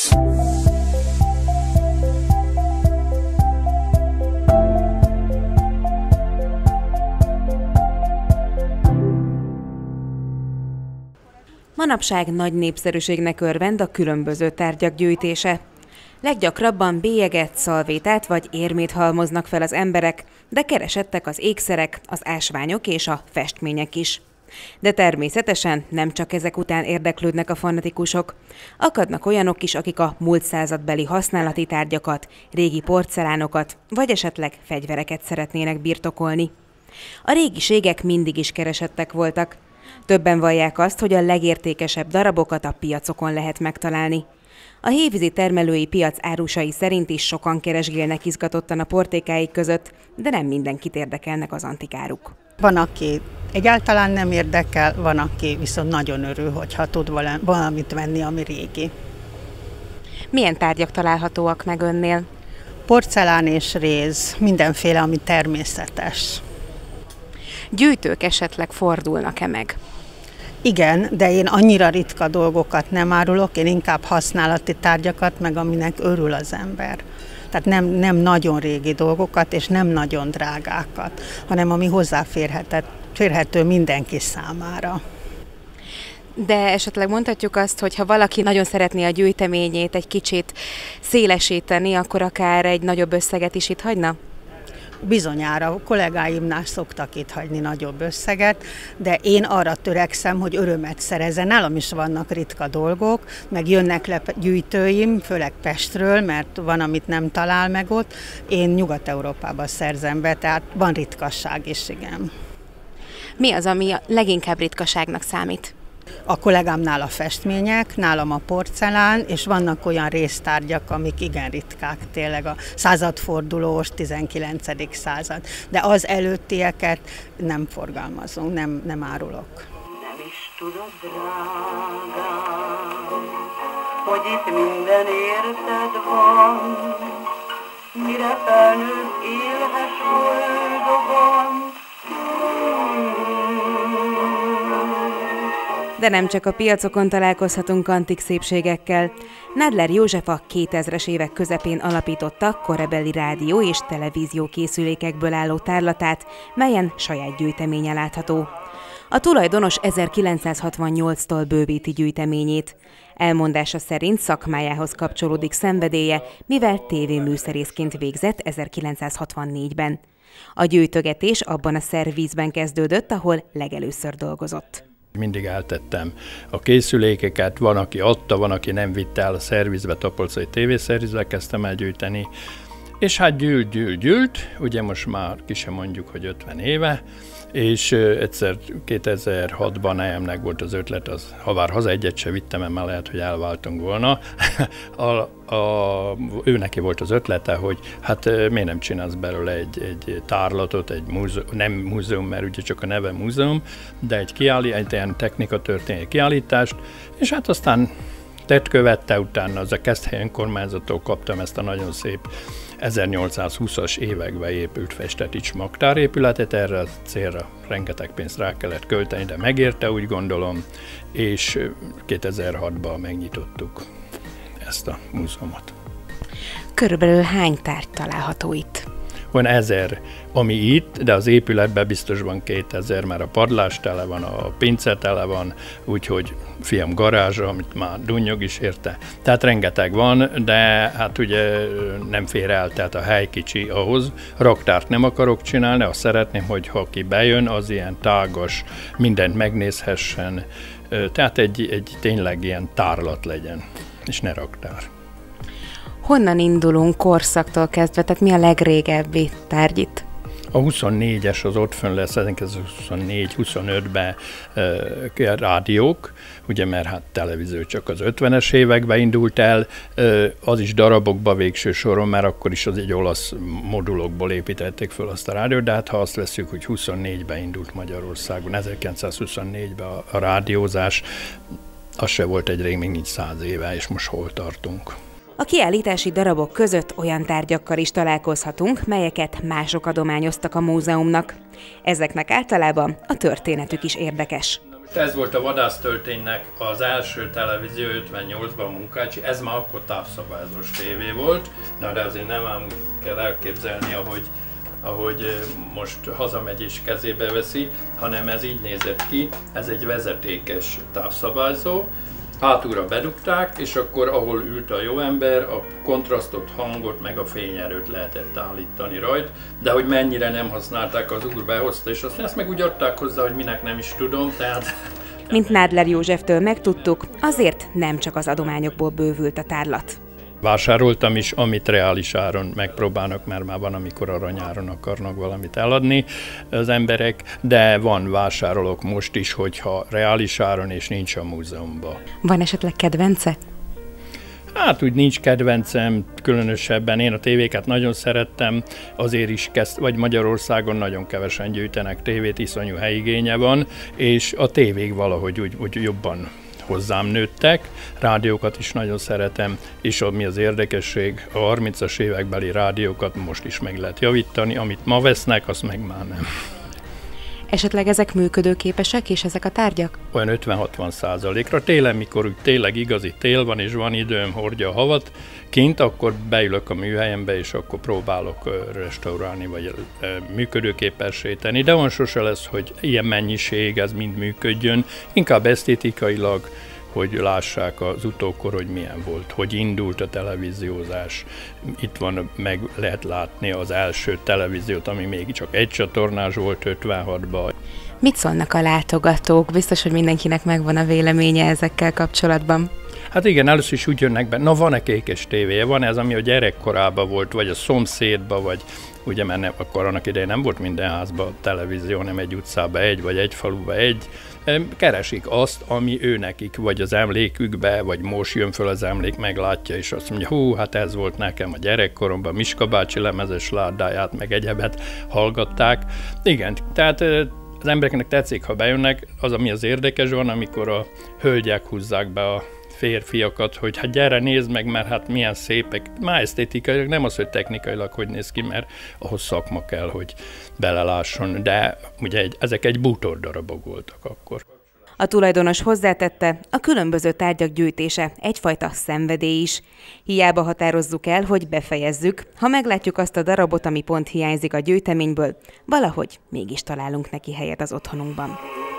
Manapság nagy népszerűségnek örvend a különböző tárgyak gyűjtése. Leggyakrabban bélyeget, szalvétát vagy érmét halmoznak fel az emberek, de keresettek az ékszerek, az ásványok és a festmények is. De természetesen nem csak ezek után érdeklődnek a fanatikusok. Akadnak olyanok is, akik a múlt századbeli használati tárgyakat, régi porcelánokat vagy esetleg fegyvereket szeretnének birtokolni. A régiségek mindig is keresettek voltak. Többen vallják azt, hogy a legértékesebb darabokat a piacokon lehet megtalálni. A hévízi termelői piac árusai szerint is sokan keresgélnek izgatottan a portékáik között, de nem mindenkit érdekelnek az antikáruk. Van, aki egyáltalán nem érdekel, van, aki viszont nagyon örül, hogyha tud valamit venni, ami régi. Milyen tárgyak találhatóak meg önnél? Porcelán és réz, mindenféle, ami természetes. Gyűjtők esetleg fordulnak-e meg? Igen, de én annyira ritka dolgokat nem árulok, én inkább használati tárgyakat, meg aminek örül az ember. Tehát nem nagyon régi dolgokat, és nem nagyon drágákat, hanem ami hozzáférhető mindenki számára. De esetleg mondhatjuk azt, hogy ha valaki nagyon szeretné a gyűjteményét egy kicsit szélesíteni, akkor akár egy nagyobb összeget is itt hagyna? Bizonyára a kollégáimnál szoktak itt hagyni nagyobb összeget, de én arra törekszem, hogy örömet szerezzen. Nálam is vannak ritka dolgok, meg jönnek le gyűjtőim, főleg Pestről, mert van, amit nem talál meg ott. Én Nyugat-Európában szerzem be, tehát van ritkasság is, igen. Mi az, ami a leginkább ritkaságnak számít? A kollégámnál a festmények, nálam a porcelán, és vannak olyan résztárgyak, amik igen ritkák, tényleg a századfordulós, 19. század. De az előttieket nem forgalmazunk, nem árulok. Nem is tudod, drágám, hogy itt minden érted van, mire felnőtt élhes boldogan. De nem csak a piacokon találkozhatunk antik szépségekkel. Nadler József a 2000-es évek közepén alapította korabeli rádió és televízió készülékekből álló tárlatát, melyen saját gyűjteménye látható. A tulajdonos 1968-tól bővíti gyűjteményét. Elmondása szerint szakmájához kapcsolódik szenvedélye, mivel tévéműszerészként végzett 1964-ben. A gyűjtögetés abban a szervízben kezdődött, ahol legelőször dolgozott. Mindig eltettem a készülékeket, van, aki adta, van, aki nem vitte el a szervizbe, Topolcai tévészervizbe kezdtem el gyűjteni, és hát gyűlt, ugye most már ki sem mondjuk, hogy 50 éve, és egyszer 2006-ban nejemnek volt az ötlet, ha bár haza egyet se vittem, mert lehet, hogy elváltunk volna. Ő neki volt az ötlete, hogy hát miért nem csinálsz belőle egy tárlatot, egy múzeum, nem múzeum, mert ugye csak a neve múzeum, de egy ilyen technikatörténeti kiállítást, és hát aztán tett követte, utána az a Keszthely önkormányzattól kaptam ezt a nagyon szép 1820-as években épült Festetics magtárépületet, erre a célra rengeteg pénzt rá kellett költeni, de megérte, úgy gondolom, és 2006-ban megnyitottuk ezt a múzeumot. Körülbelül hány tárgy található itt? Van 1000, ami itt, de az épületben biztos van 2000, mert a padlás tele van, a pince tele van, úgyhogy fiam garázsa, amit már dunnyog is érte. Tehát rengeteg van, de hát ugye nem fér el, tehát a hely kicsi ahhoz. Raktárt nem akarok csinálni, azt szeretném, hogy ha ki bejön, az ilyen tágas, mindent megnézhessen, tehát egy tényleg ilyen tárlat legyen, és ne raktár. Honnan indulunk korszaktól kezdve, tehát mi a legrégebbi tárgy itt? A 24-es az ott fönn lesz, 1924-25-ben rádiók, ugye mert hát televízió csak az 50-es években indult el, az is darabokba végső soron, mert akkor is az egy olasz modulokból építették föl azt a rádiót, de hát ha azt veszük, hogy 24-ben indult Magyarországon, 1924-ben a rádiózás, az se volt egy rég, még nincs 100 éve, és most hol tartunk. A kiállítási darabok között olyan tárgyakkal is találkozhatunk, melyeket mások adományoztak a múzeumnak. Ezeknek általában a történetük is érdekes. Ez volt a Vadásztölténynek az első televízió 58-ban Munkácsi, ez már akkor távszabályozós tévé volt, na de azért nem ám úgy kell elképzelni, ahogy most hazamegy és kezébe veszi, hanem ez így nézett ki, ez egy vezetékes távszabályzó, hátulra bedugták, és akkor ahol ült a jó ember, a kontrasztot, hangot, meg a fényerőt lehetett állítani rajta, de hogy mennyire nem használták, az úr behozta, és aztán ezt meg úgy adták hozzá, hogy minek nem is tudom, tehát... Mint Nádler Józseftől megtudtuk, azért nem csak az adományokból bővült a tárlat. Vásároltam is, amit reális áron megpróbálnak, mert már van, amikor aranyáron akarnak valamit eladni az emberek, de van vásárolok most is, hogyha reális áron és nincs a múzeumban. Van esetleg kedvence? Hát úgy nincs kedvencem, különösebben én a tévéket nagyon szerettem, azért is vagy Magyarországon nagyon kevesen gyűjtenek tévét, iszonyú helyigénye van, és a tévék valahogy úgy jobban hozzám nőttek, rádiókat is nagyon szeretem, és ami az érdekesség, a 30-as évekbeli rádiókat most is meg lehet javítani, amit ma vesznek, azt meg már nem. Esetleg ezek működőképesek, és ezek a tárgyak? Olyan 50-60%-ra. Télen, mikor úgy tényleg igazi tél van, és van időm, hordja a havat kint, akkor beülök a műhelyembe, és akkor próbálok restaurálni, vagy működőképessé tenni. De van sose lesz, hogy ilyen mennyiség, ez mind működjön. Inkább esztétikailag, hogy lássák az utókor, hogy milyen volt, hogy indult a televíziózás. Itt van, meg lehet látni az első televíziót, ami még csak egy csatornás volt 56-ban. Mit szólnak a látogatók? Biztos, hogy mindenkinek megvan a véleménye ezekkel kapcsolatban. Hát igen, először is úgy jönnek be, na van-e kékes tévéje, van ez, ami a gyerekkorában volt, vagy a szomszédban, vagy ugye, mert akkor annak idején nem volt minden házban televízió, hanem egy utcában egy, vagy egy faluban egy. Keresik azt, ami ő nekik, vagy az emlékükbe, vagy most jön föl az emlék, meglátja, és azt mondja, hú, hát ez volt nekem a gyerekkoromban, Miska bácsi lemezes ládáját, meg egyebet hallgatták. Igen, tehát az embereknek tetszik, ha bejönnek, az, ami az érdekes van, amikor a hölgyek húzzák be a férfiakat, hogy hát gyere, nézd meg, mert hát milyen szépek, már esztétikailag, nem az, hogy technikailag hogy néz ki, mert ahhoz szakma kell, hogy belelásson, de ugye ezek egy bútordarabok voltak akkor. A tulajdonos hozzátette, a különböző tárgyak gyűjtése egyfajta szenvedély is. Hiába határozzuk el, hogy befejezzük, ha meglátjuk azt a darabot, ami pont hiányzik a gyűjteményből, valahogy mégis találunk neki helyet az otthonunkban.